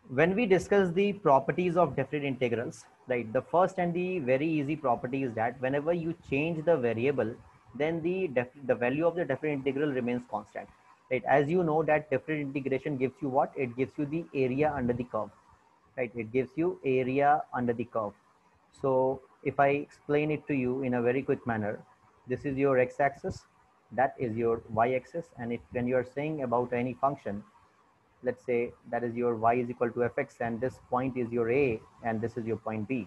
When we discuss the properties of different integrals, right, the first and the very easy property is that whenever you change the variable, then the value of the different integral remains constant, right? As you know that different integration gives you what? It gives you the area under the curve, right? It gives you area under the curve. So if I explain it to you in a very quick manner, this is your x-axis, that is your y-axis, and if when you are saying about any function, let's say that is your y is equal to fx, and this point is your a, and this is your point b.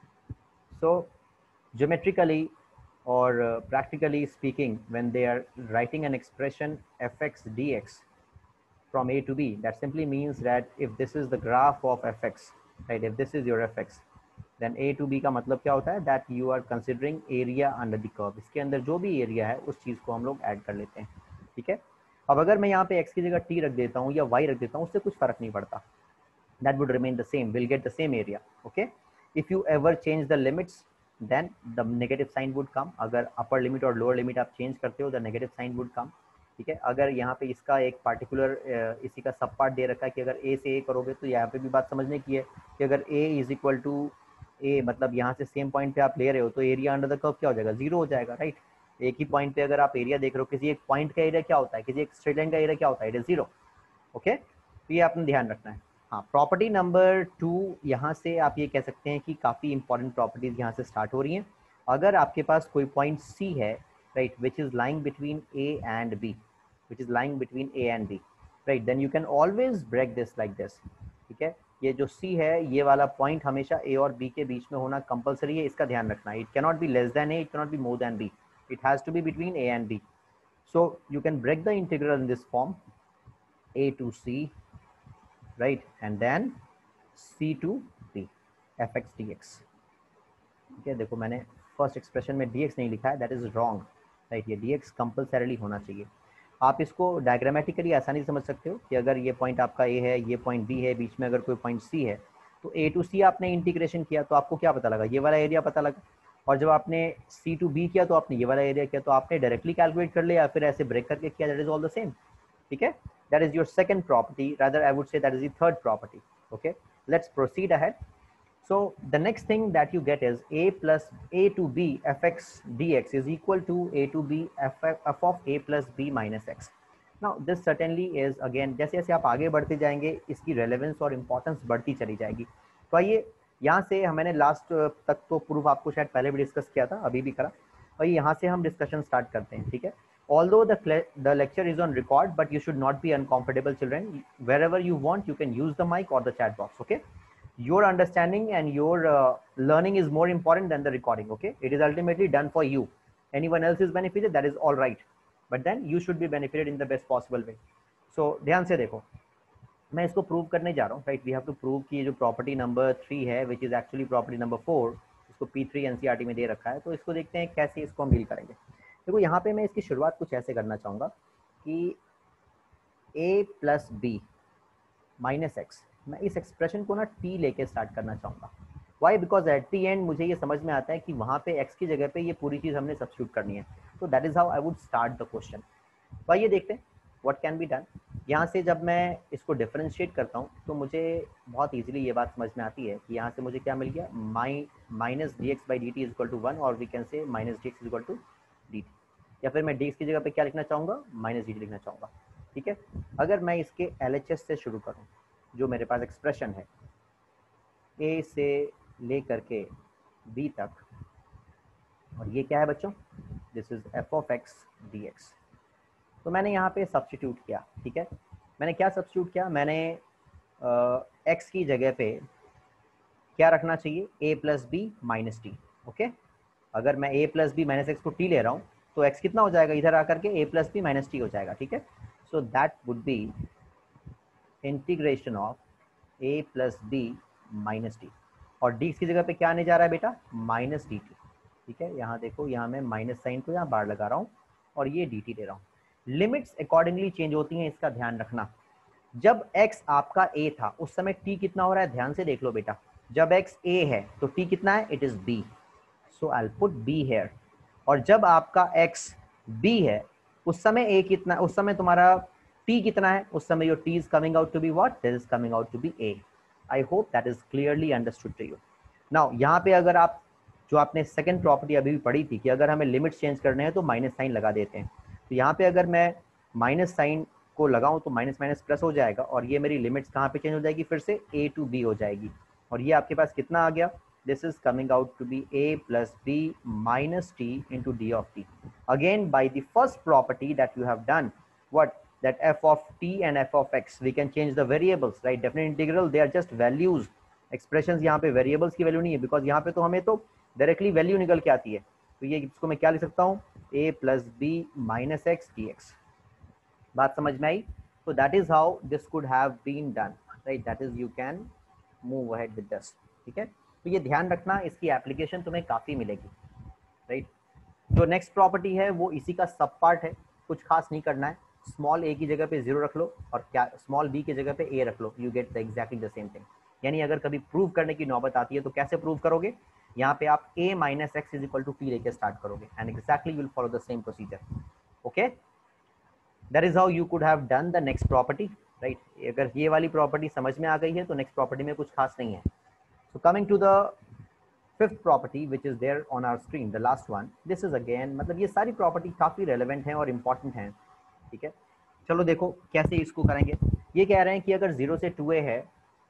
So geometrically or practically speaking, when they are writing an expression fx dx from a to b, that simply means that if this is the graph of fx, right, if this is your fx, then a to b का मतलब क्या होता है? That you are considering area under the curve. इसके अंदर जो भी area है उस चीज को हम लोग ऐड कर लेते हैं, ठीक है? अब अगर मैं यहाँ पे x की जगह t रख देता हूँ या y रख देता हूँ, उससे कुछ फर्क नहीं पड़ता. That would remain the same. We'll get the same area. Okay. If you ever change the limits, then the negative sign would come. अगर upper limit और lower limit आप change करते हो, the negative sign would come. ठीक है? अगर यहाँ पे इसका एक particular इसी का सब पार्ट दे रखा है कि अगर a से a करोगे तो यहाँ पे भी बात समझने की है कि अगर a is equal to a, मतलब यहाँ से सेम पॉइंट पे आप ले रहे हो तो एरिया अंडर द कर्व क्या हो जाएगा? जीरो हो जाएगा, राइट? एक ही पॉइंट पे अगर आप एरिया देख रहे हो, किसी एक पॉइंट का एरिया क्या होता है, किसी एक स्ट्रेट लाइन का एरिया क्या होता है? It is zero. ओके, तो ये आपने ध्यान रखना है. हाँ, प्रॉपर्टी नंबर 2, यहाँ से आप ये कह सकते हैं कि काफ़ी इंपॉर्टेंट प्रॉपर्टीज यहाँ से स्टार्ट हो रही हैं. अगर आपके पास कोई पॉइंट सी है, right, which is lying between A and B, which is lying between A and B, right, then you can always break this like this. ठीक है? ये जो सी है, ये वाला पॉइंट हमेशा ए और बी के बीच में होना कंपलसरी है, इसका ध्यान रखना है. It cannot be less than A, it cannot be more than B, it has to be between A and B. So you can break the integral in this form, a to c, right, and then c to d, fx dx. ठीक है? देखो मैंने first expression में dx नहीं लिखा है, that is wrong, right. ये dx compulsorily होना चाहिए. आप इसको डायग्रामेटिकली आसानी से समझ सकते हो कि अगर ये पॉइंट आपका a है, ये पॉइंट b है, बीच में अगर कोई पॉइंट c है, तो a to c आपने इंटीग्रेशन किया तो आपको क्या पता लगा? ये वाला एरिया पता लगा. और जब आपने सी टू बी किया तो आपने ये वाला एरिया किया, तो आपने डायरेक्टली कैलकुलेट कर लिया या फिर ऐसे ब्रेक करके किया, that is all the same. ठीक है? That is your second property, rather I would say that is the third property. Okay, let's proceed ahead. So the next thing that you get is a plus a to b fx dx is equal to a to b f of a plus b minus x. Now this certainly is again, जैसे जैसे आप आगे बढ़ते जाएंगे इसकी relevance और importance बढ़ती चली जाएगी. तो आइए यहाँ से मैंने लास्ट तक तो प्रूफ आपको शायद पहले भी डिस्कस किया था, अभी भी करा, और यहाँ से हम डिस्कशन स्टार्ट करते हैं. ठीक है? Although the lecture is on record, but you should not be uncomfortable, children. Wherever you want, you can use the mic or the chat box. Okay? Your understanding and your learning is more important than the recording. Okay? It is ultimately done for you. Anyone else is benefited, that is all right, but then you should be benefited in the best possible way. So ध्यान से देखो, मैं इसको prove करने जा रहा हूँ, right. We have to prove कि ये जो प्रॉपर्टी नंबर 3 है, which is actually property number 4, इसको P3 NCERT में दे रखा है. तो इसको देखते हैं कैसे इसको हम डील करेंगे. देखो यहाँ पे मैं इसकी शुरुआत कुछ ऐसे करना चाहूँगा कि a plus b minus x, मैं इस एक्सप्रेशन को ना t लेके स्टार्ट करना चाहूँगा. Why? Because at the end मुझे ये समझ में आता है कि वहाँ पे x की जगह पे ये पूरी चीज़ हमने सब्स्टिट्यूट करनी है. तो that is how I would start the question. तो आइए देखते हैं व्हाट कैन बी डन. यहाँ से जब मैं इसको डिफरेंशिएट करता हूँ तो मुझे बहुत इजीली ये बात समझ में आती है कि यहाँ से मुझे क्या मिल गया, minus d x by d t is equal to 1, और we can say minus d x is equal to d t, या फिर मैं डी एक्स की जगह पे क्या लिखना चाहूँगा? माइनस डी टी लिखना चाहूँगा. ठीक है? अगर मैं इसके LHS से शुरू करूँ, जो मेरे पास एक्सप्रेशन है a से ले करके b तक, और ये क्या है बच्चों? This is f of x dx. तो मैंने यहाँ पे सब्स्टिट्यूट किया. ठीक है? मैंने क्या सब्स्टिट्यूट किया? मैंने x की जगह पे क्या रखना चाहिए? a plus b minus t. Okay, अगर मैं a plus b minus x को t ले रहा हूँ तो x कितना हो जाएगा? इधर आकर के a plus b minus t हो जाएगा. ठीक है? So that would be integration of a plus b minus t, और डी की जगह पे क्या आने जा रहा है बेटा? Minus d t. ठीक है? यहाँ देखो, यहाँ मैं माइनस साइन को यहाँ बाहर लगा रहा हूँ और ये डी टी ले रहा हूँ. लिमिट्स अकॉर्डिंगली चेंज होती हैं, इसका ध्यान रखना. जब x आपका a था उस समय t कितना हो रहा है? ध्यान से देख लो बेटा. जब x a है तो t कितना है? It is b. So I will put b here. और जब आपका x b है उस समय a कितना, उस समय तुम्हारा t कितना है? उस समय your t is coming out to be what? This is coming out to be a. I hope that is clearly understood to you. Now यहाँ पे अगर आप जो आपने सेकंड प्रॉपर्टी अभी भी पढ़ी थी कि अगर हमें लिमिट्स चेंज करने हैं तो माइनस साइन लगा देते हैं, तो यहाँ पे अगर मैं माइनस साइन को लगाऊं तो माइनस माइनस प्लस हो जाएगा और ये मेरी लिमिट्स कहाँ पे चेंज हो जाएगी, फिर से a टू b हो जाएगी। और ये आपके पास कितना आ गया, this is coming out to be a plus b minus t into d of t. Again, by the first property that you have done, what, that f of t and f of x, we can change the variables, right? Definite integral, they are just values, expressions। यहाँ पे variables की value नहीं है, because यहाँ पे तो हमें तो डायरेक्टली वैल्यू निकल के आती है। तो ये इसको मैं क्या लिख सकता हूँ, a plus b minus x dx। बात समझ में आई? तो that is how this could have been done, right? That is you can move ahead with this, ठीक है? तो ये ध्यान रखना, इसकी एप्लीकेशन तुम्हें काफी मिलेगी, राइट? जो नेक्स्ट प्रॉपर्टी है वो इसी का सब पार्ट है, कुछ खास नहीं करना है। स्मॉल a की जगह पे 0 रख लो और क्या स्मॉल b की जगह पे a रख लो, you get the exactly the same thing. यानी अगर कभी प्रूव करने की नौबत आती है तो कैसे प्रूव करोगे, यहाँ पे आप a minus x is equal to t लेके स्टार्ट करोगे and exactly you will follow the same procedure. Okay, that is how you could have done the next property, right? अगर ये वाली प्रॉपर्टी समझ में आ गई है तो नेक्स्ट प्रॉपर्टी में कुछ खास नहीं है। So coming to the fifth property which is there on our screen, the last one, this is again, मतलब ये सारी प्रॉपर्टी काफी रेलेवेंट हैं और इंपॉर्टेंट हैं, ठीक है? चलो देखो कैसे इसको करेंगे। ये कह रहे हैं कि अगर 0 से 2a है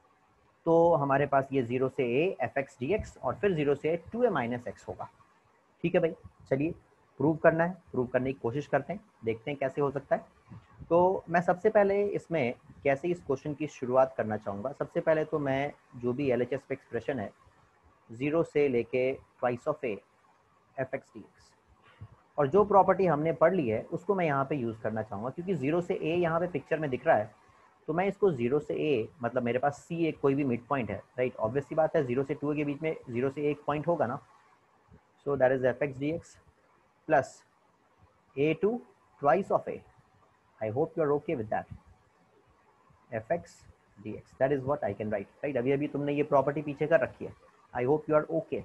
तो हमारे पास ये 0 से a f x d x और फिर 0 से 2a माइनस एक्स होगा, ठीक है भाई? चलिए प्रूव करना है, प्रूव करने की कोशिश करते हैं, देखते हैं कैसे हो सकता है। तो मैं सबसे पहले इसमें कैसे इस क्वेश्चन की शुरुआत करना चाहूँगा। सबसे पहले तो मैं जो भी LHS पे एक्सप्रेशन है 0 से लेके twice of a f x d x, और जो प्रॉपर्टी हमने पढ़ ली है उसको मैं यहाँ पे यूज़ करना चाहूँगा, क्योंकि 0 से a यहाँ पे पिक्चर में दिख रहा है, तो मैं इसको 0 से a, मतलब मेरे पास c एक कोई भी मिड पॉइंट है, राइट? ऑब्वियस सी बात है 0 से 2 के बीच में 0 से a एक पॉइंट होगा ना। So that is f x d x plus a2 twice of a. I hope you are okay with that. fx dx, that is what I can write, right? अभी अभी तुमने ये प्रॉपर्टी पीछे कर रखी है। I hope you are okay.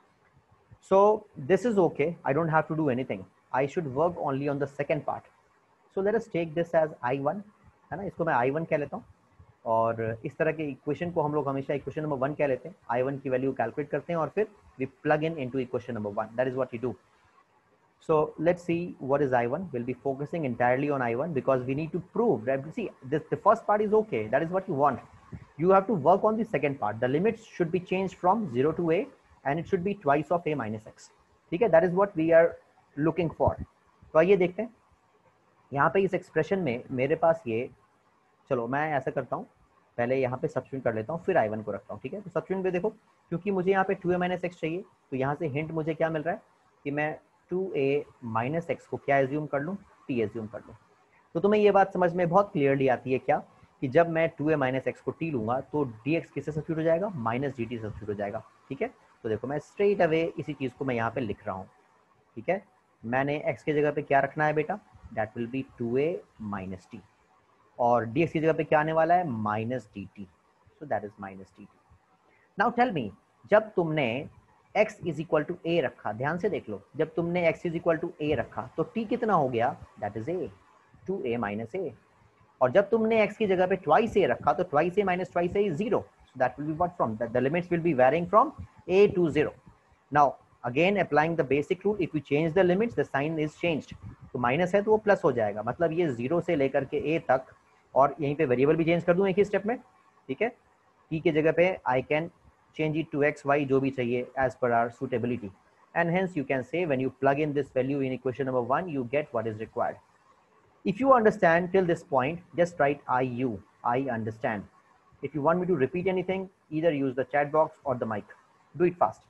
So this is okay. I don't have to do anything. I should work only on the second part. So let us take this as I1, है ना? इसको मैं I1 कह लेता हूँ, और इस तरह के इक्वेशन को हम लोग हमेशा इक्वेशन नंबर 1 कह लेते हैं। I1 की वैल्यू कैलकुलेट करते हैं और फिर we plug in into equation number 1. That is what we do. So let's see what is I1. We'll be focusing entirely on I1 because we need to prove that, see, the first part is okay. That is what you want. You have to work on the second part. The limits should be changed from 0 to a and it should be twice of a minus x. ठीक है? That is what we are looking for. तो आइए देखते हैं। यहाँ पे इस expression में मेरे पास ये, चलो मैं ऐसा करता हूँ, पहले यहाँ पे सब्स्टिट्यूट कर लेता हूँ फिर I1 को रखता हूँ, ठीक है? तो सब्स्टिट्यूट पे देखो, क्योंकि मुझे यहाँ पे 2a माइनस एक्स चाहिए, तो यहाँ से हिंट मुझे क्या मिल रहा है कि मैं 2a माइनस एक्स को क्या एज्यूम कर लूँ, t एज्यूम कर लूँ। तो तुम्हें ये बात समझ में बहुत क्लियरली आती है क्या, कि जब मैं 2a माइनस एक्स को t लूँगा तो dx किससे सब्स्टिट्यूट हो जाएगा, माइनस dt सब्स्टिट्यूट हो जाएगा, ठीक है? तो देखो मैं स्ट्रेट अवे इसी चीज़ को मैं यहाँ पे लिख रहा हूँ, ठीक है? मैंने x की जगह पे क्या रखना है बेटा, that will be 2a minus t, और dx की जगह पे क्या आने वाला है, minus dt। So that is minus dt। Now tell me, जब तुमने x is equal to a रखा, ध्यान से देख लो, जब तुमने x is equal to a रखा तो t कितना हो गया, that is a, 2a minus a। और जब तुमने x की जगह पे ट्वाइस a रखा तो twice a minus twice a is 0। So that will be what, from the limits will be varying from a to 0। Now again applying the basic rule, if you change the limits the sign is changed. तो minus है तो वो plus हो जाएगा, मतलब ये 0 से लेकर के a तक, और यहीं पे वेरिएबल भी चेंज कर दूं एक ही स्टेप में, ठीक है? t की जगह पे I can change it to x, y, जो भी चाहिए as per our suitability, and hence you can say when you plug in this value in equation number 1 you get what is required. If you understand till this point, just write I understand. If you want me to repeat anything, either use the chat box or the mic. Do it fast.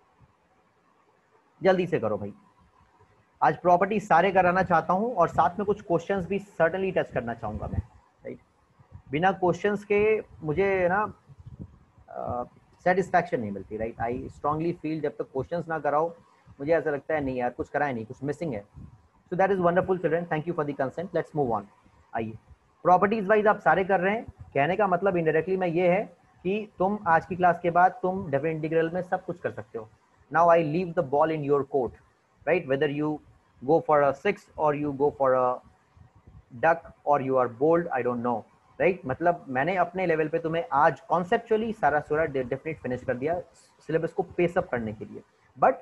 जल्दी से करो भाई, आज property सारे कराना चाहता हूं और साथ में कुछ क्वेश्चंस भी सर्टनली टच करना चाहूंगा मैं, राइट? बिना क्वेश्चंस के मुझे ना सेटिस्फैक्शन नहीं मिलती, राइट? आई स्ट्रांगली फील जब तक क्वेश्चंस ना कराओ मुझे ऐसा लगता है नहीं यार कुछ कराया नहीं, कुछ मिसिंग है। So that is wonderful children, thank you for the consent. Let's move on. आइए, प्रॉपर्टीज वाइज आप सारे कर रहे हैं, कहने का मतलब इनडायरेक्टली में ये है कि तुम आज की क्लास के बाद तुम डेफिनेट इंटीग्रल में सब कुछ कर सकते हो। Now I leave the ball in your court, right? Whether you go for a 6 or you go for a duck or you are bold, I don't know, right मतलब मैंने अपने लेवल पे तुम्हें आज कॉन्सेप्चुअली सारा सूरा डेफिनेट फिनिश कर दिया सिलेबस को पेस अप करने के लिए, but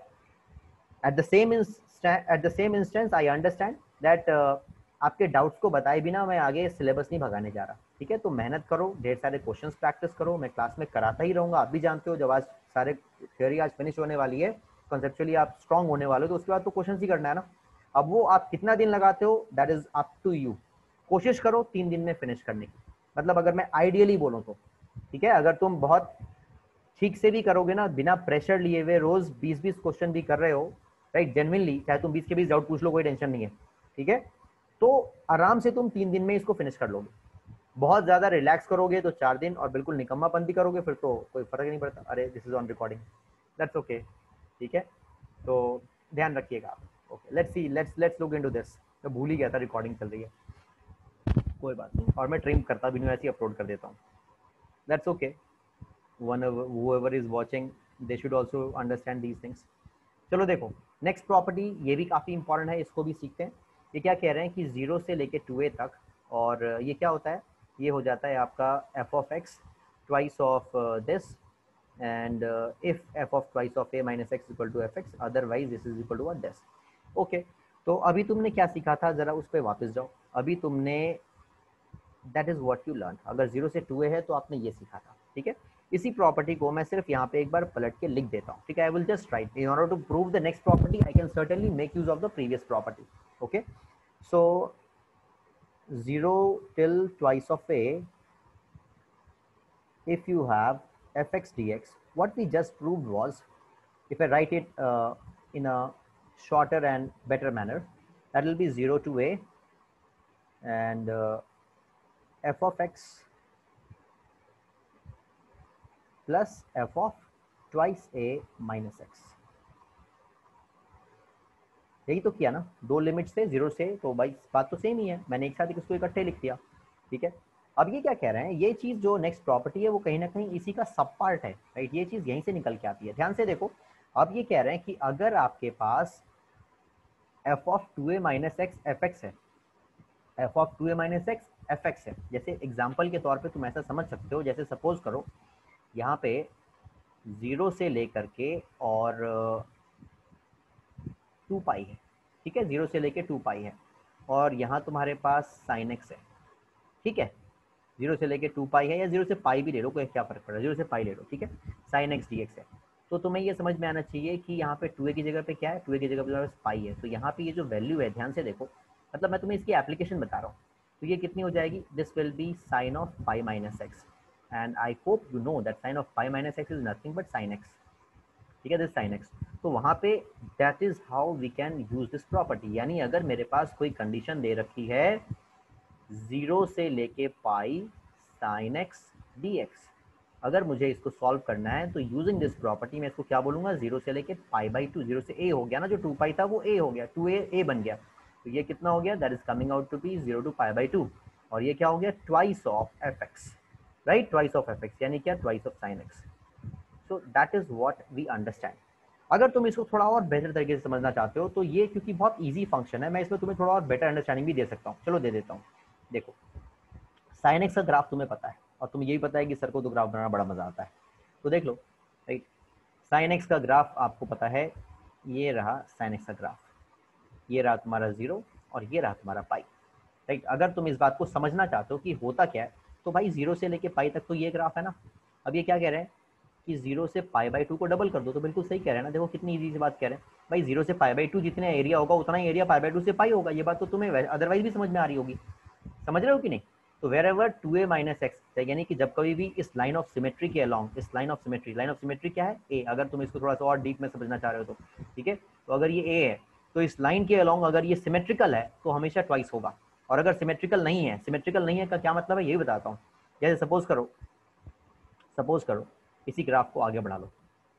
at the same instance I understand that आपके डाउट्स को बताए बिना मैं आगे सिलेबस नहीं भगाने जा रहा, ठीक है। तो मेहनत करो, ढेर सारे क्वेश्चंस प्रैक्टिस करो, मैं क्लास में कराता ही रहूँगा, आप भी जानते हो जब आज सारे थ्योरी आज फिनिश होने वाली है, कॉन्सेप्चुअली आप स्ट्रॉन्ग होने वाले हो, तो उसके बाद तो क्वेश्चन ही करना है ना। अब वो आप कितना दिन लगाते हो that is up to you, कोशिश करो 3 दिन में फिनिश करने की, मतलब अगर मैं आइडियली बोलूँ तो, ठीक है। अगर तुम बहुत ठीक से भी करोगे ना, बिना प्रेशर लिए हुए रोज 20-20 क्वेश्चन भी कर रहे हो, राइट, जेन्युइनली, चाहे तुम 20 के 20 डाउट पूछ लो, कोई टेंशन नहीं है, ठीक है, तो आराम से तुम 3 दिन में इसको फिनिश कर लोगे। बहुत ज्यादा रिलैक्स करोगे तो 4 दिन, और बिल्कुल निकम्मापंती करोगे फिर तो कोई फर्क ही नहीं पड़ता, अरे this is on recording, that's okay, ठीक है। तो ध्यान रखिएगा आप, okay, let's see, let's look into this. मैं भूल ही गया था रिकॉर्डिंग चल रही है, कोई बात नहीं, और मैं ट्रिम करता भी नहीं, ऐसे ही अपलोड कर देता हूँ, that's okay. whoever is watching, they should also understand these things। चलो देखो, नेक्स्ट प्रॉपर्टी ये भी काफ़ी इंपॉर्टेंट है, इसको भी सीखते हैं। ये क्या कह रहे हैं कि 0 से लेके 2a तक, और ये क्या होता है, ये हो जाता है आपका f of x twice of this, and if f of twice of a minus x equal to f x, otherwise this is equal to this. Okay, तो अभी तुमने क्या सीखा था, जरा उस पर वापस जाओ। अभी तुमने that is what you learn, अगर 0 से 2a है तो आपने ये सीखा था, ठीक है। इसी प्रॉपर्टी को मैं सिर्फ यहाँ पे एक बार पलट के लिख देता हूँ, ठीक है। I will just write in order to prove the next property I can certainly make use of the previous property. Okay, so 0 till twice of a, if you have fx dx, what we just proved was, if I write it in a shorter and better manner, that will be 0 to a, and f of x plus f of twice a minus x. यही तो किया ना, दो limit से 0 से, तो भाई बात तो सेम ही है, मैंने एक साथ इसको इकट्ठे लिख दिया, ठीक है। अब ये क्या कह रहे हैं, ये चीज जो नेक्स्ट प्रॉपर्टी है वो कहीं ना कहीं इसी का सब पार्ट है, राइट, ये चीज यहीं से निकल के आती है। ध्यान से देखो, अब ये कह रहे हैं कि अगर आपके पास f of 2a minus x f x है, f of 2a minus x f x है, जैसे एग्जाम्पल के तौर पे तुम ऐसा समझ सकते हो, जैसे सपोज करो यहाँ पे 0 से लेकर के और 2 पाई है, ठीक है, 0 से लेके 2 पाई है, और यहाँ तुम्हारे पास साइन एक्स है, ठीक है, 0 से लेके 2 पाई है, या 0 से पाई भी ले लो, कोई क्या फर्क पड़ रहा है, 0 से पाई ले लो, ठीक है, साइन एक्स डी एक्स है। तो तुम्हें ये समझ में आना चाहिए कि यहाँ पे 2a की जगह पे क्या है, 2a की जगह पे तुम्हारे पास पाई है, तो यहाँ पे ये जो वैल्यू है, ध्यान से देखो, मतलब मैं तुम्हें इसकी एप्लीकेशन बता रहा हूँ, तो ये कितनी हो जाएगी, this will be sine of pi minus x, and I hope you know that sine of pi minus x is nothing but sine x, ठीक है, दिस साइन एक्स। तो वहाँ पे that is how we can use this property, यानी अगर मेरे पास कोई condition दे रखी है 0 से लेके pi sine x d x, अगर मुझे इसको सॉल्व करना है तो यूजिंग दिस प्रॉपर्टी मैं इसको क्या बोलूंगा, 0 से लेके पाई बाई 2, 0 से a हो गया ना, जो 2 पाई था वो a हो गया, 2a a बन गया, तो ये कितना हो गया, that is coming out to be 0 to pi by 2, और ये क्या हो गया, twice of f x, right, twice of f x, यानी क्या, twice of sine x. So that is what we understand. अगर तुम इसको थोड़ा और बेहतर तरीके से समझना चाहते हो तो ये, क्योंकि बहुत इजी फंक्शन है, मैं इसमें तुम्हें थोड़ा और बेटर अंडरस्टैंडिंग भी दे सकता हूँ, चलो दे देता हूँ। देखो, साइन एक्स का ग्राफ तुम्हें पता है, और तुम्हें यही पता है कि सर को तो ग्राफ बनाना बड़ा मजा आता है, तो देख लो, राइट, साइन एक्स का ग्राफ आपको पता है, ये रहा साइन एक्स का ग्राफ, ये रहा तुम्हारा 0 और ये रहा तुम्हारा पाई, राइट। अगर तुम इस बात को समझना चाहते हो कि होता क्या है, तो भाई 0 से लेके पाई तक तो ये ग्राफ है ना। अब ये क्या कह रहे हैं कि 0 से पाई बाई 2 को डबल कर दो, तो बिल्कुल सही कह रहे हैं ना, देखो कितनी इजी सी बात कह रहे हैं भाई, 0 से पाई बाई 2 जितना एरिया होगा उतना ही एरिया पाई बाई 2 से पाई होगा, ये बात तो तुम्हें अदरवाइज भी समझ में आ रही होगी, समझ रहे हो कि नहीं। तो where ever 2a minus x, यानी कि जब कभी भी इस लाइन ऑफ सिमेट्री के अलॉन्ग, इस लाइन ऑफ सिमेट्री क्या है, a, अगर तुम इसको थोड़ा सा और डीप में समझना चाह रहे हो तो, ठीक है, तो अगर ये a है तो इस लाइन के अलॉन्ग अगर ये सिमेट्रिकल है तो हमेशा ट्वाइस होगा, और अगर सिमेट्रिकल नहीं है, सिमेट्रिकल नहीं है का क्या मतलब है यही बताता हूँ। जैसे सपोज करो इसी ग्राफ को आगे बढ़ा लो,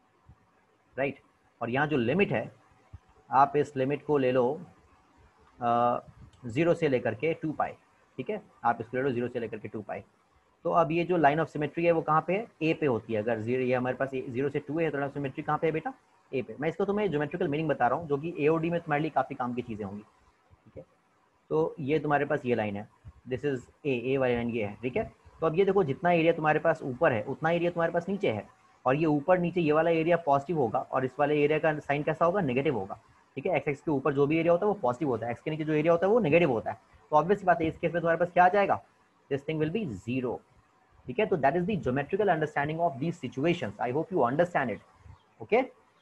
राइट, और यहाँ जो लिमिट है, आप इस लिमिट को ले लो 0 से लेकर के 2 पाई, ठीक है, आप इसको ले लो 0 से लेकर के 2 पाई। तो अब ये जो लाइन ऑफ सिमेट्री है वो कहाँ पे है, ए पे होती है, अगर 0 ये हमारे पास 0 से 2 है तो लाइन ऑफ सिमेट्री कहाँ पे है बेटा, ए पे। मैं इसको तुम्हें ज्योमेट्रिकल मीनिंग बता रहा हूँ, जो कि एओडी में तुम्हारे लिए काफ़ी काम की चीज़ें होंगी, ठीक है। तो ये तुम्हारे पास ये लाइन है, दिस इज ए वाली लाइन ये है, ठीक है। तो अब ये देखो जितना एरिया तुम्हारे पास ऊपर है उतना एरिया तुम्हारे पास नीचे है, और ये ऊपर नीचे ये वाला एरिया पॉजिटिव होगा और इस वाले एरिया का साइन कैसा होगा, नेगेटिव होगा, ठीक है। एक्स एक्स के ऊपर जो भी एरिया होता है वो पॉजिटिव होता है, एक्स के नीचे जो एरिया होता है वो नेगेटिव होता है। तो ऑब्वियस बात है इस केस में तुम्हारे पास क्या आ जाएगा, this thing will be zero, ठीक है। तो that is the geometrical understanding of these situations, I hope you understand it, okay.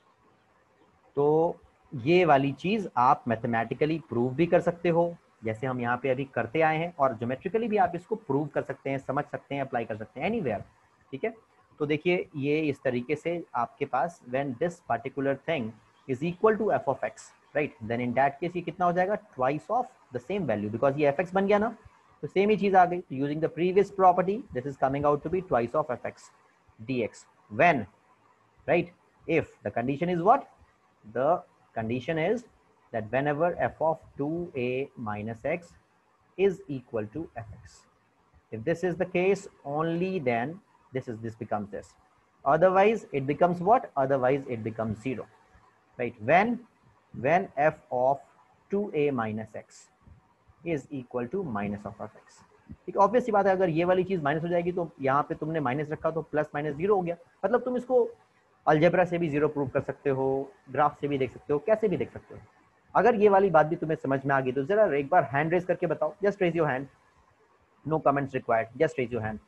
तो ये वाली चीज आप मैथमेटिकली प्रूव भी कर सकते हो, जैसे हम यहाँ पे अभी करते आए हैं, और ज्योमेट्रिकली भी आप इसको प्रूव कर सकते हैं, समझ सकते हैं, अप्लाई कर सकते हैं एनीवेयर, ठीक है। तो देखिए ये इस तरीके से आपके पास when this particular thing is equal to f of x, right, then in that case ये कितना हो जाएगा, twice of the same value, because ये एफ एक्स बन गया ना, तो सेम ही चीज आ गई। Using the previous property this is coming out to be twice of f x d x when, right, if the condition is what, the condition is that whenever f of 2a minus x is equal to fx, if this is the case only then this becomes this, otherwise it becomes what, otherwise it becomes zero, right, when f of 2a minus x is equal to minus of fx, ठीक, obvious सी बात है, अगर ये वाली चीज minus हो जाएगी तो यहाँ पे तुमने माइनस रखा तो प्लस माइनस जीरो हो गया, मतलब तुम इसको अलजेब्रा से भी जीरो प्रूव कर सकते हो, ग्राफ से भी देख सकते हो, कैसे भी देख सकते हो। अगर ये वाली बात भी तुम्हें समझ में आ गई तो जरा एक बार हैंड रेज करके बताओ, just raise your hand, no comments required, just raise your hand,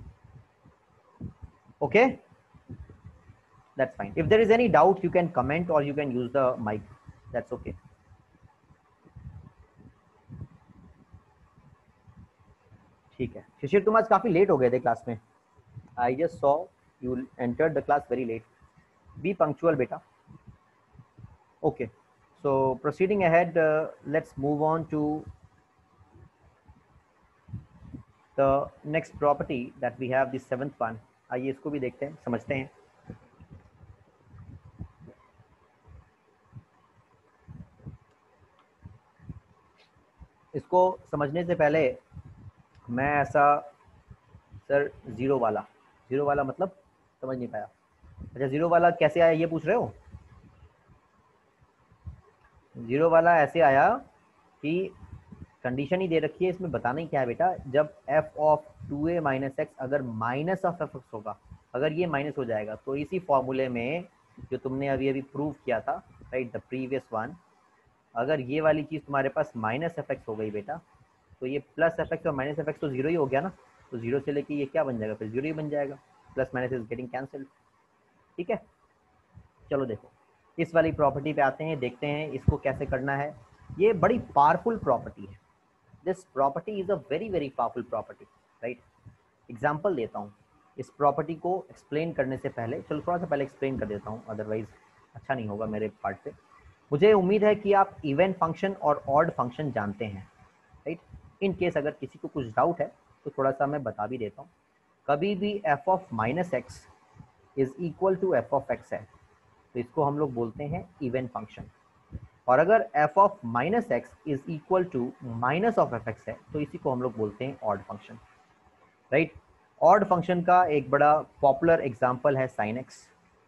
okay, that's fine. If there is any doubt you can comment और you can use the mic, that's okay. ठीक है शिशिर, तुम आज काफी late हो गए थे क्लास में, I just saw you entered the class very late, be punctual बेटा, okay. So proceeding ahead, let's move on to the next property that we have, the seventh one. आइए इसको भी देखते हैं, समझते हैं। इसको समझने से पहले मैं ऐसा, सर जीरो वाला मतलब समझ नहीं पाया, अच्छा जीरो वाला कैसे आया ये पूछ रहे हो। जीरो वाला ऐसे आया कि कंडीशन ही दे रखी है, इसमें बताना ही क्या है बेटा, जब f of 2a minus x अगर माइनस ऑफ एफ एक्स होगा, अगर ये माइनस हो जाएगा तो इसी फॉर्मूले में जो तुमने अभी अभी प्रूव किया था, राइट, द प्रीवियस वन, अगर ये वाली चीज़ तुम्हारे पास माइनस एफ एक्स हो गई बेटा, तो ये प्लस एफ एक्स और माइनस एफ एक्स तो जीरो ही हो गया ना, तो जीरो से लेके ये क्या बन जाएगा, फिर जीरो ही बन जाएगा, plus minus is getting cancelled, ठीक है। चलो देखो इस वाली प्रॉपर्टी पे आते हैं, देखते हैं इसको कैसे करना है। ये बड़ी पावरफुल प्रॉपर्टी है, this property is a very very powerful property, right. Example देता हूँ, इस प्रॉपर्टी को एक्सप्लेन करने से पहले, चलो थोड़ा सा पहले एक्सप्लेन कर देता हूँ, अदरवाइज अच्छा नहीं होगा मेरे पार्ट से। मुझे उम्मीद है कि आप इवन फंक्शन और ऑड फंक्शन जानते हैं, राइट। इन केस अगर किसी को कुछ डाउट है तो थोड़ा सा मैं बता भी देता हूँ। कभी भी f of minus x is equal to f of x है तो इसको हम लोग बोलते हैं इवन फंक्शन, और अगर f of minus x is equal to minus of f x है तो इसी को हम लोग बोलते हैं odd function, right. Odd function का एक बड़ा पॉपुलर एग्जांपल है sine x,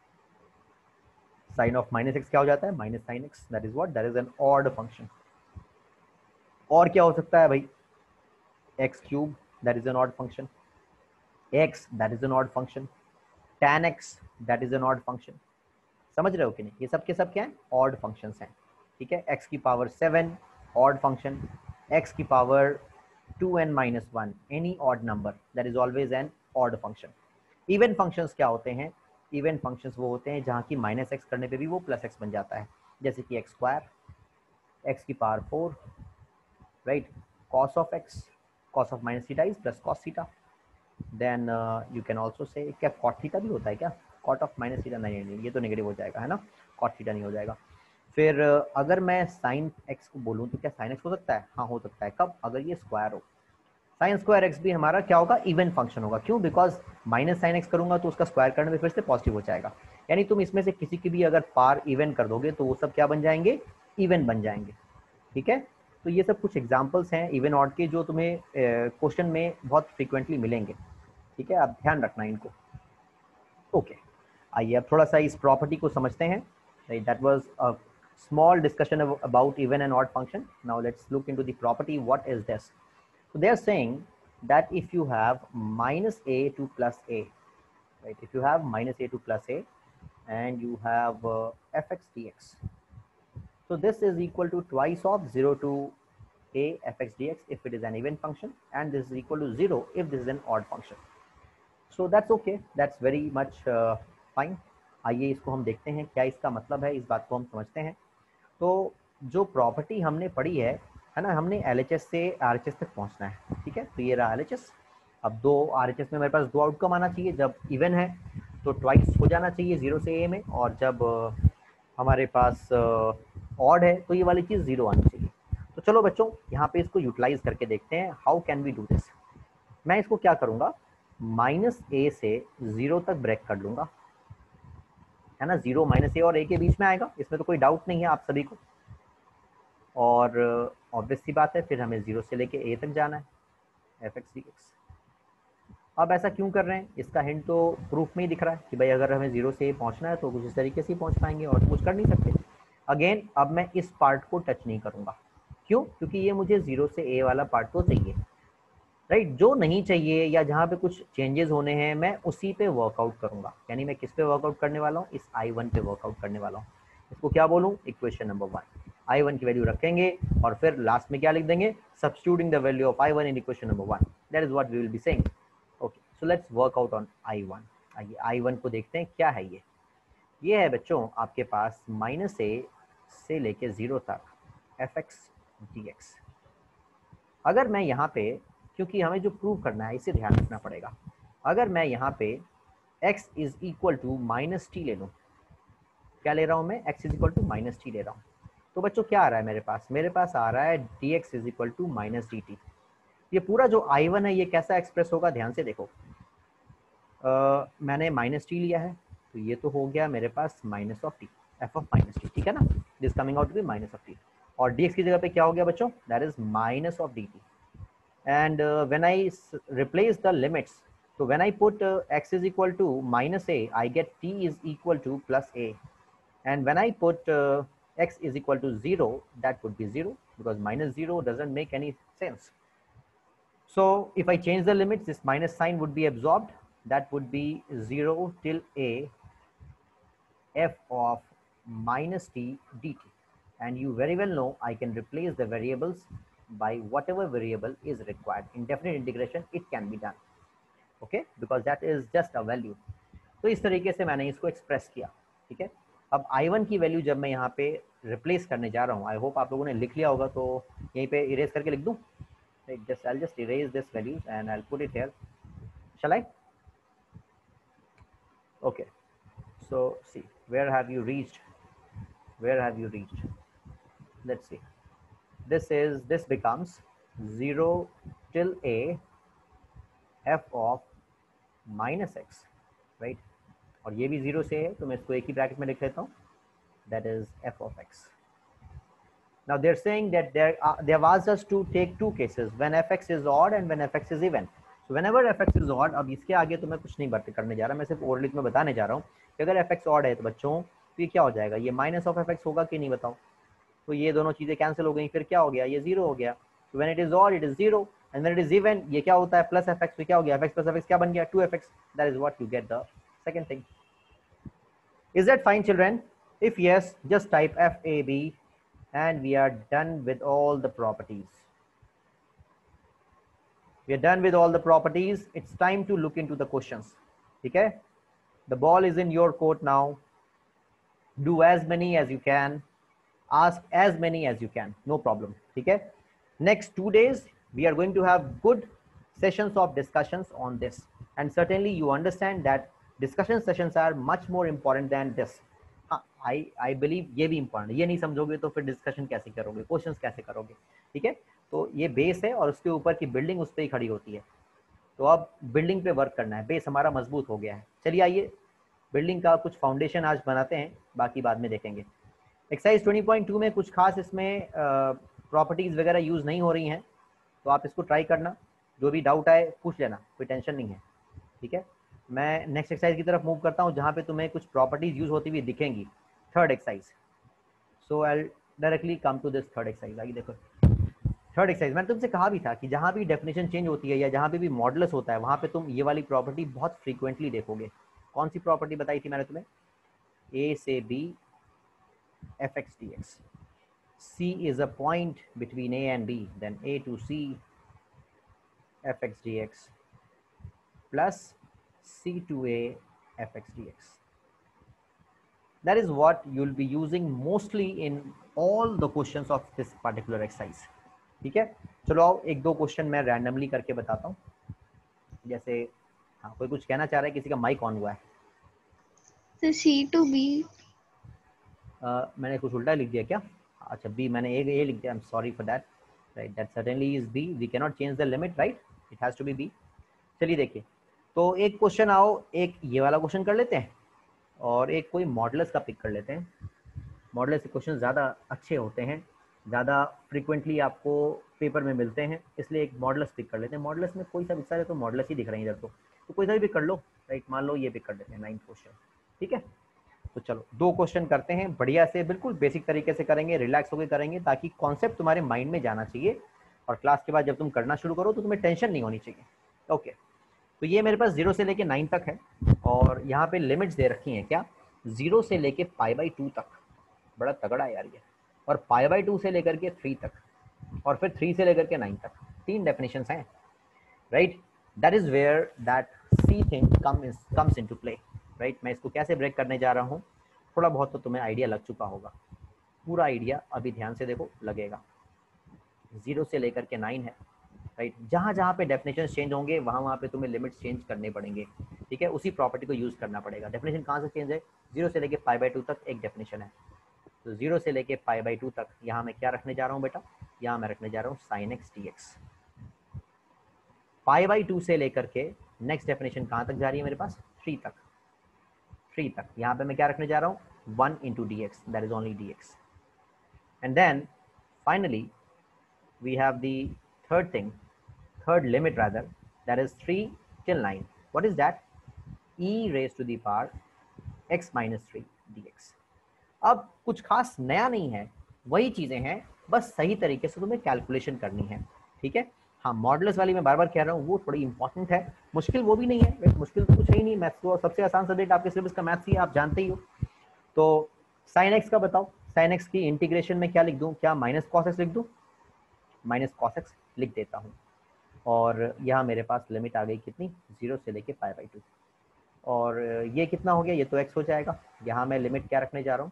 sine of minus x क्या हो जाता है, minus sine x, that is what, that is an odd function. और क्या हो सकता है भाई, x cube, that is an odd function, x that is an odd function, tan x that is an odd function, समझ रहे हो कि नहीं, ये सब के सब क्या है, ऑड फंक्शंस हैं, ठीक है। x की पावर 7 ऑड फंक्शन, x की power 2n-1 any odd number, that is always an odd function. Even functions क्या होते हैं, इवन फंक्शंस वो होते हैं जहाँ की माइनस एक्स करने पे भी वो प्लस एक्स बन जाता है, जैसे कि एक्स स्क्वायर, एक्स की power 4, right, cos of x, cos of minus theta is plus cos theta, then you can also say, क्या कॉट थीटा भी होता है क्या, कॉट ऑफ माइनस थीटा नहीं, ये तो नेगेटिव हो जाएगा है ना, कॉट थीटा नहीं हो जाएगा। फिर अगर मैं साइन एक्स को बोलूँ तो क्या साइन एक्स हो सकता है, हाँ हो सकता है, कब, अगर ये स्क्वायर हो, साइन स्क्वायर एक्स भी हमारा क्या होगा, इवन फंक्शन होगा, क्यों, बिकॉज माइनस साइन एक्स करूंगा तो उसका स्क्वायर करने में फिर से पॉजिटिव हो जाएगा, यानी तुम इसमें से किसी की भी अगर पार इवन कर दोगे तो वो सब क्या बन जाएंगे, इवन बन जाएंगे, ठीक है। तो ये सब कुछ एग्जाम्पल्स हैं इवन ऑड के जो तुम्हें क्वेश्चन में बहुत फ्रीक्वेंटली मिलेंगे, ठीक है, आप ध्यान रखना इनको, ओके। आइए अब थोड़ा सा इस प्रॉपर्टी को समझते हैं, right, that was a small discussion about even and odd function, now let's look into the property, what is this. So they are saying that if you have minus a to plus a, right, if you have minus a to plus a and you have fx dx, so this is equal to twice of 0 to a fx dx if it is an even function, and this is equal to 0 if this is an odd function. So that's okay, that's very much fine. आइए इसको हम देखते हैं क्या इसका मतलब है, इस बात को हम समझते हैं। तो जो प्रॉपर्टी हमने पढ़ी है ना, हमने LHS से RHS तक पहुंचना है, ठीक है। तो ये रहा LHS। अब दो RHS में मेरे पास दो आउटकम आना चाहिए, जब इवन है तो ट्वाइस हो जाना चाहिए 0 से a में, और जब हमारे पास ऑड है तो ये वाली चीज़ 0 आनी चाहिए। तो चलो बच्चों यहाँ पे इसको यूटिलाइज करके देखते हैं, how can we do this. मैं इसको क्या करूँगा, माइनस ए से 0 तक ब्रेक कर लूँगा, है ना। 0 माइनस ए और ए के बीच में आएगा, इसमें तो कोई डाउट नहीं है आप सभी को। और ऑब्वियस सी बात है, फिर हमें 0 से लेके ए तक जाना है, एफ एक्स डी एक्स। अब ऐसा क्यों कर रहे हैं, इसका हिंट तो प्रूफ में ही दिख रहा है कि भाई अगर हमें 0 से ए पहुंचना है तो कुछ इस तरीके से ही पहुंच पाएंगे, और कुछ कर नहीं सकते। अगेन अब मैं इस पार्ट को टच नहीं करूंगा, क्यों, क्योंकि ये मुझे 0 से ए वाला पार्ट तो चाहिए, राइट। जो नहीं चाहिए या जहाँ पे कुछ चेंजेस होने हैं मैं उसी पे वर्कआउट करूंगा। यानी मैं किस पे वर्कआउट करने वाला हूँ, इस I1 पे वर्कआउट करने वाला हूँ। इसको क्या बोलूँ, इक्वेशन नंबर 1। I1 की वैल्यू रखेंगे और फिर लास्ट में क्या लिख देंगे, substituting the value of I1 in equation number 1। That is what we will be saying. Okay, so let's work out on I1। आइए I1 को देखते हैं क्या है। ये है बच्चों आपके पास माइनस ए से लेके 0 तक एफ एक्स डी एक्स। अगर मैं यहाँ पे, क्योंकि हमें जो प्रूव करना है इसे ध्यान रखना पड़ेगा, अगर मैं यहाँ पे x is equal to minus t ले लूँ, क्या ले रहा हूँ मैं, x is equal to minus t ले रहा हूँ, तो बच्चों क्या आ रहा है मेरे पास आ रहा है dx is equal to minus d t. ये पूरा जो I1 है ये कैसा एक्सप्रेस होगा, ध्यान से देखो। मैंने माइनस टी लिया है तो ये तो हो गया मेरे पास minus of t, f of minus t, ठीक है ना। This coming out to be minus of t, और dx की जगह पे क्या हो गया बच्चों, that is minus of d t. And when I replace the limits, so when I put x is equal to minus a, I get t is equal to plus a, and when I put x is equal to 0, that would be 0, because minus 0 doesn't make any sense. So if I change the limits, this minus sign would be absorbed, that would be 0 till a f of minus t dt, and you very well know I can replace the variables by whatever variable is required. In definite integration it can be done, okay, because that is just a value. तो इस तरीके से मैंने इसको express किया, ठीक है। अब I1 की वैल्यू जब मैं यहाँ पे रिप्लेस करने जा रहा हूँ, आई होप आप लोगों ने लिख लिया होगा, तो यहीं पे इरेज करके लिख दूँ, I'll just erase this values and I'll put it here. Shall I? Okay, so see, where have you reached, let's see. This becomes 0 till a f of minus x, right? और ये भी 0 से है तो मैं इसको एक ही ब्रैकेट में लिख लेता हूँ, that is f of x. Now they're saying that they have asked us to take two cases, when fx is odd and when fx is even. So whenever fx is odd, अब इसके आगे तो मैं कुछ नहीं बात करने जा रहा, मैं सिर्फ ओरली में बताने जा रहा हूँ कि अगर fx odd है तो बच्चों तो ये क्या हो जाएगा, ये माइनस ऑफ fx होगा कि नहीं बताओ। तो ये दोनों चीजें कैंसिल हो गई, फिर क्या हो गया, ये 0 हो गया। So when it is odd it is 0, and when it is even ये क्या होता है, प्लस fx, तो क्या हो गया, fx plus fx क्या बन गया, 2fx. That is what you get the second thing. Is that fine, children? If yes, just type FAB and we are done with all the properties. We are done with all the properties. It's time to look into the questions. Okay? The ball is in your court now. Do as many as you can. Ask as many as you can. No problem. Okay? Next 2 days, we are going to have good sessions of discussions on this. And certainly you understand that discussion sessions are much more important than this. I believe ये भी important है, ये नहीं समझोगे तो फिर discussion कैसे करोगे, क्वेश्चंस कैसे करोगे, ठीक है। तो ये बेस है और उसके ऊपर की बिल्डिंग उस पर ही खड़ी होती है। तो अब बिल्डिंग पे वर्क करना है, बेस हमारा मजबूत हो गया है। चलिए आइए बिल्डिंग का कुछ फाउंडेशन आज बनाते हैं, बाकी बाद में देखेंगे। एक्सरसाइज 20.2 में कुछ खास इसमें प्रॉपर्टीज वगैरह यूज नहीं हो रही हैं, तो आप इसको ट्राई करना, जो भी डाउट आए पूछ लेना, कोई टेंशन नहीं है, ठीक है। मैं नेक्स्ट एक्सरसाइज की तरफ मूव करता हूँ जहाँ पे तुम्हें कुछ प्रॉपर्टीज यूज होती हुई दिखेंगी, third exercise. So I directly come to this third exercise. आइए देखो, थर्ड एक्सरसाइज मैंने तुमसे कहा भी था कि जहां भी डेफिनेशन चेंज होती है या जहां पे भी मॉडुलस होता है वहां पे तुम ये वाली प्रॉपर्टी बहुत फ्रीक्वेंटली देखोगे। कौन सी प्रॉपर्टी बताई थी मैंने तुम्हें? ए से b f x d x. C is a point between A and B, then A to C fx dx plus C to A fx dx. That is what you'll be using mostly in all the questions of this particular exercise. ठीक है, चलो आओ एक दो question मैं randomly करके बताता हूँ। जैसे हाँ, कोई कुछ कहना चाह रहा है, किसी का माइक ऑन हुआ है? तो C to B। मैंने कुछ उल्टा लिख दिया क्या? अच्छा, B मैंने ए लिख दिया, I am sorry for that. Right, that certainly is B, we can not change the limit, right, it has to be B। चलिए देखिए, तो एक क्वेश्चन आओ, एक ये वाला क्वेश्चन कर लेते हैं और एक कोई मॉडुलस का पिक कर लेते हैं। मॉडुलस के क्वेश्चन ज़्यादा अच्छे होते हैं, ज़्यादा फ्रीक्वेंटली आपको पेपर में मिलते हैं, इसलिए एक मॉडुलस पिक कर लेते हैं। मॉडुलस में कोई सा भी सारे तो मॉडुलस ही दिख रहे हैं इधर, तो कोई सा भी पिक कर लो। राइट, मान लो ये पिक कर लेते हैं 9th क्वेश्चन। ठीक है, तो चलो दो क्वेश्चन करते हैं, बढ़िया से बिल्कुल बेसिक तरीके से करेंगे, रिलैक्स होकर करेंगे, ताकि कॉन्सेप्ट तुम्हारे माइंड में जाना चाहिए और क्लास के बाद जब तुम करना शुरू करो तो तुम्हें टेंशन नहीं होनी चाहिए। ओके, तो ये मेरे पास 0 से लेके 9 तक है और यहाँ पे लिमिट्स दे रखी हैं क्या, 0 से लेके π/2 तक। बड़ा तगड़ा है यार ये। और π/2 से लेकर के 3 तक, और फिर 3 से लेकर के 9 तक, 3 डेफिनेशंस हैं। Right, that is where that c thing comes into play. Right, मैं इसको कैसे ब्रेक करने जा रहा हूँ, थोड़ा बहुत तो तुम्हें आइडिया लग चुका होगा, पूरा आइडिया अभी ध्यान से देखो लगेगा। 0 से लेकर के 9 है। राइट, जहाँ जहाँ पे डेफिनेशन चेंज होंगे वहाँ पे तुम्हें लिमिट्स चेंज करने पड़ेंगे। ठीक है, उसी प्रॉपर्टी को यूज करना पड़ेगा। डेफिनेशन कहाँ से चेंज है? 0 से लेके π/2 तक एक डेफिनेशन है, तो 0 से लेके π/2 तक यहाँ मैं क्या रखने जा रहा हूँ बेटा? यहाँ मैं रखने जा रहा हूँ sin x dx। π/2 से लेकर के नेक्स्ट डेफिनेशन कहाँ तक जा रही है मेरे पास? 3 तक। 3 तक यहाँ पे मैं क्या रखने जा रहा हूँ? 1 into dx, that is only dx. And then finally we have the third limit rather, that is 3 till 9. What is that? e raised to the power x minus 3 dx. अब कुछ खास नया नहीं है, वही चीजें हैं, बस सही तरीके से तुम्हें कैलकुलेशन करनी है। ठीक है, हाँ, मॉडुलस वाली मैं बार बार कह रहा हूँ, वो थोड़ी इंपॉर्टेंट है, मुश्किल वो भी नहीं है, मुश्किल तो कुछ है ही नहीं। मैथ्स तो सबसे आसान सब्जेक्ट आपके सिलेबस का मैथ्स ही, आप जानते ही हो। तो साइन एक्स का बताओ, साइन एक्स की इंटीग्रेशन में क्या लिख दूं? क्या माइनस कॉस एक्स लिख दूं? माइनस कॉस एक्स लिख देता हूँ। और यहाँ मेरे पास लिमिट आ गई कितनी? 0 से लेके π/2। और ये कितना हो गया? ये तो x हो जाएगा। यहाँ मैं लिमिट क्या रखने जा रहा हूँ?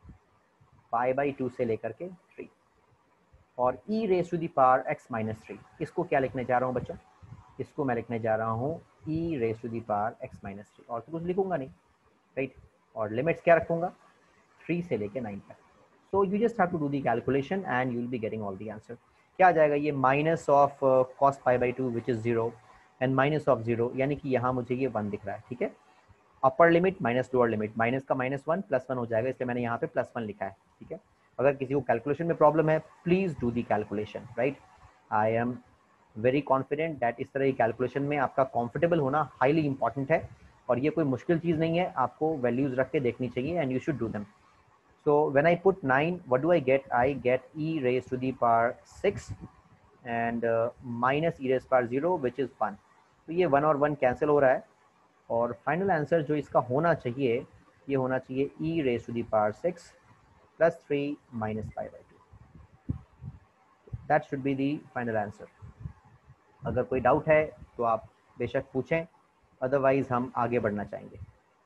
π/2 से लेकर के 3। और e raise to the power x minus 3, इसको क्या लिखने जा रहा हूँ बच्चों? इसको मैं लिखने जा रहा हूँ e raise to the power x minus 3, और तो कुछ लिखूंगा नहीं। राइट, और लिमिट्स क्या रखूंगा? 3 से लेके 9 तक। So you just have to do the calculation and you will be getting all the answer. क्या आ जाएगा? ये minus of cos π/2 which is 0 and minus of 0, यानी कि यहाँ मुझे ये 1 दिख रहा है। ठीक है, upper limit minus lower limit, minus का -1 +1 हो जाएगा, इसलिए मैंने यहाँ पे +1 लिखा है। ठीक है, अगर किसी को कैलकुलेशन में प्रॉब्लम है, please do the calculation. Right, I am very confident that इस तरह की कैलकुलेशन में आपका कंफर्टेबल होना हाईली इंपॉर्टेंट है, और ये कोई मुश्किल चीज़ नहीं है, आपको वैल्यूज रख के देखनी चाहिए and you should do them. So when I put 9, what do I get? I get e raised to the power 6 and minus e raised to power 0 which is 1. तो ये 1 और 1 कैंसिल हो रहा है, और फाइनल आंसर जो इसका होना चाहिए, ये होना चाहिए e raised to the power 6 plus 3 minus π/2. That should be the final answer. अगर कोई डाउट है तो आप बेशक पूछें, अदरवाइज हम आगे बढ़ना चाहेंगे।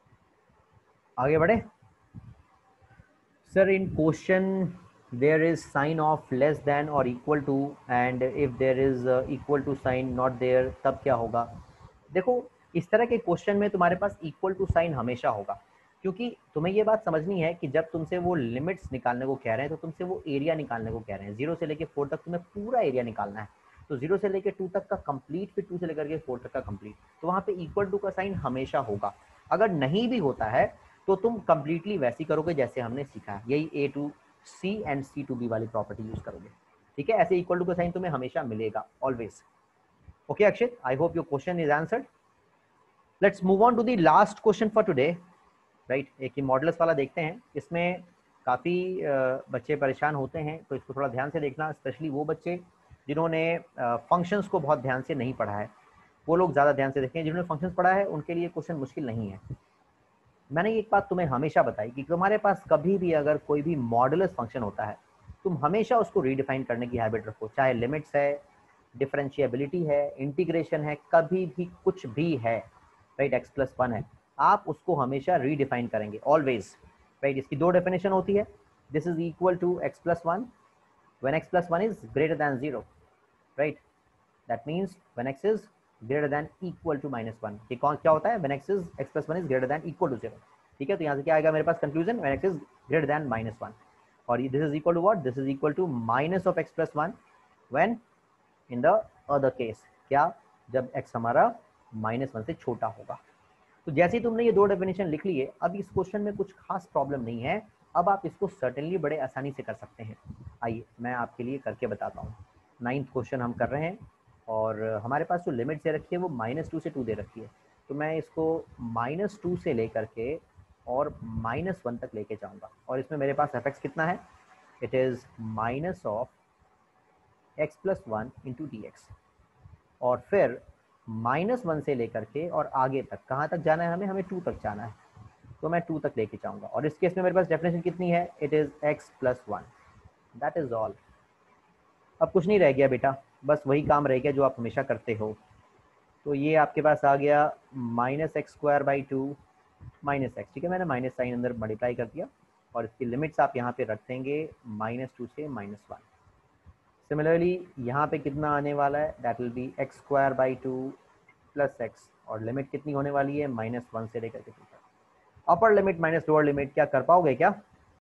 आगे बढ़े sir. In question there is sign of less than or equal to, and if there is equal to sign not there, तब क्या होगा? देखो, इस तरह के क्वेश्चन में तुम्हारे पास इक्वल टू साइन हमेशा होगा, क्योंकि तुम्हें ये बात समझनी है कि जब तुमसे वो लिमिट्स निकालने को कह रहे हैं तो तुमसे वो एरिया निकालने को कह रहे हैं। 0 से लेके 4 तक तुम्हें पूरा एरिया निकालना है, तो 0 से लेके 2 तक का कंप्लीट, फिर 2 से लेकर के 4 तक का कंप्लीट, तो वहाँ पे इक्वल टू का साइन हमेशा होगा। अगर नहीं भी होता है तो तुम कंप्लीटली वैसी करोगे जैसे हमने सीखा है, यही a to c and c to b वाली प्रॉपर्टी यूज करोगे। ठीक है, ऐसे इक्वल टू का साइन तुम्हें हमेशा मिलेगा, always. Okay Akshit, I hope your question is answered. Let's move on to the last question for today. Right, एक ही मॉडुलस वाला देखते हैं, इसमें काफ़ी बच्चे परेशान होते हैं, तो इसको थोड़ा ध्यान से देखना, स्पेशली वो बच्चे जिन्होंने फंक्शंस को बहुत ध्यान से नहीं पढ़ा है वो लोग ज़्यादा ध्यान से देखें, जिन्होंने फंक्शंस पढ़ा है उनके लिए क्वेश्चन मुश्किल नहीं है। मैंने एक बात तुम्हें हमेशा बताई कि तुम्हारे पास कभी भी अगर कोई भी मॉडुलस फंक्शन होता है तुम हमेशा उसको रीडिफाइन करने की हैबिट रखो, चाहे लिमिट्स है, डिफरेंशिएबिलिटी है, इंटीग्रेशन है, कभी भी कुछ भी है, राइट, x प्लस 1 है, आप उसको हमेशा रीडिफाइन करेंगे ऑलवेज, राइट। इसकी दो डेफिनेशन होती है, this is equal to x plus 1 when x plus 1 is greater than 0, right? That means when x is greater than equal to -1, ये कौन क्या होता है, when x plus 1 is greater than equal to 0, ठीक है। तो यहाँ से क्या आएगा मेरे पास conclusion, when x is greater than -1, और ये this is equal to what, this is equal to minus of x plus 1 when in the other case, क्या, जब x हमारा -1 से छोटा होगा। तो जैसे ही तुमने ये दो डेफिनेशन लिख लिए, अब इस क्वेश्चन में कुछ खास प्रॉब्लम नहीं है, अब आप इसको सर्टेनली बड़े आसानी से कर सकते हैं। आइए मैं आपके लिए करके बताता हूँ। 9th क्वेश्चन हम कर रहे हैं और हमारे पास जो लिमिट से रखी है वो -2 से 2 दे रखी है, तो मैं इसको -2 से लेकर के और -1 तक लेके जाऊँगा, और इसमें मेरे पास f(x) कितना है, it is minus of x plus 1 into d x, और फिर -1 से लेकर के और आगे तक कहाँ तक जाना है, हमें 2 तक जाना है, तो मैं 2 तक लेके जाऊँगा। और इस केस में मेरे पास डेफिनेशन कितनी है, it is x plus 1, that is all. अब कुछ नहीं रह गया बेटा, बस वही काम रह गया जो आप हमेशा करते हो। तो ये आपके पास आ गया -x²/2 -x, ठीक है, मैंने माइनस साइन अंदर मल्टीप्लाई कर दिया, और इसकी लिमिट्स आप यहाँ पे रख देंगे -2 से -1। सिमिलरली यहाँ पे कितना आने वाला है, that will be x²/2 plus x, और लिमिट कितनी होने वाली है, -1 से लेकर के 2 तक। Upper limit minus lower limit क्या कर पाओगे क्या,